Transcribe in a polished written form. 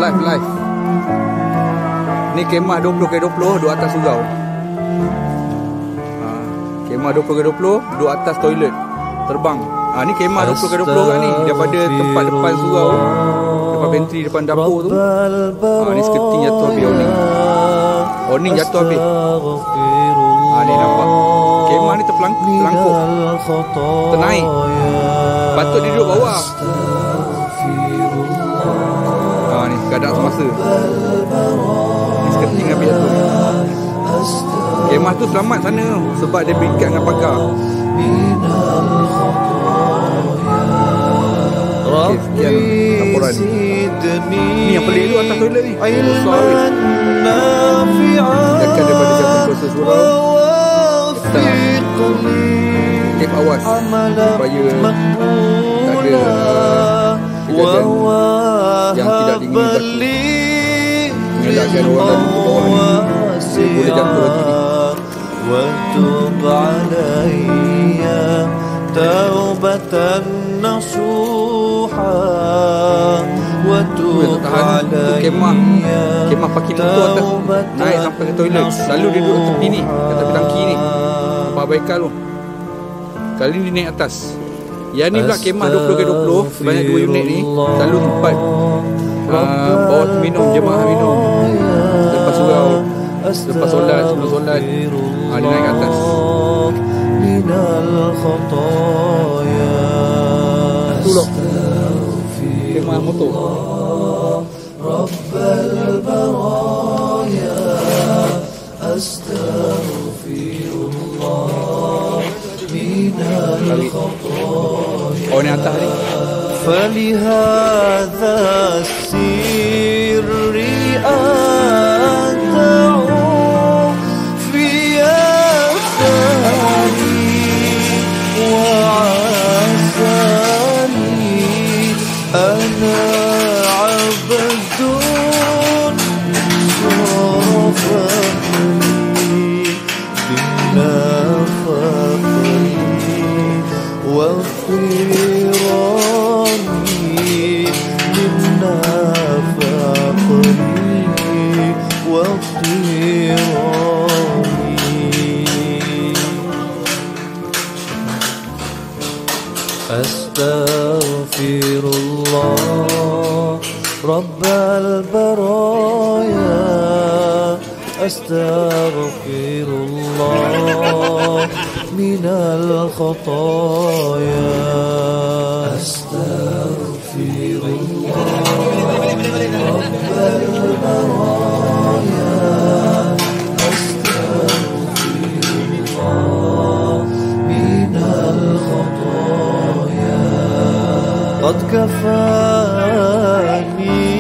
live. Ni kemah 20x20 duduk atas surau. Kemah 20x20 duduk atas toilet. Terbang. Ni kemah 20x20 kan ni. Daripada tempat depan surau, depan pantry, depan dapur tu. Ni skirting jatuh habis awning. Awning jatuh habis. Ni nampak. Kemah ni terlangkup. Ternaik. Patut dia duduk bawah. Ni keadaan semasa. Ni skirting habis jatuh ni. Kemah tu selamat sana sebab dia berikat dengan pagar. Okay, sekian laporan ni. Ni yang pelik tu atas toilet ni. Besar weh. Dekat daripada jatuh kuasa surau. Kita awas supaya tak ada kejadian yang tidak diingini berlaku. Mengelakkan orang lalu ke bawah ni. Dia boleh jatuh lagi ni. وتب علي توبة نصوحا وتب علي kemah parking motor atas naik sampai ke toilet. Selalu dia duduk tepi ni, kat tepi tangki ni, tempat baikal tu. Kali ni naik atas. Yang ni pula kemah 20x20 sebanyak 2 unit ni. Selalu tempat bawa minum, jemaah minum lepas surau, lepas solat, sebelum solat. Dia naik ke atas. Tolong kemah motor. Oh, ni atas ni. فلهذا السر أدعو في أثاني وعساني أنا عبد صرفني بالنفقي وفيراني بالنفقي وفيراني أستغفر الله رب البرايا أستغفر الله من الخطايا أستغفر الله رب البرايا أستغفر الله من الخطايا قد كفاني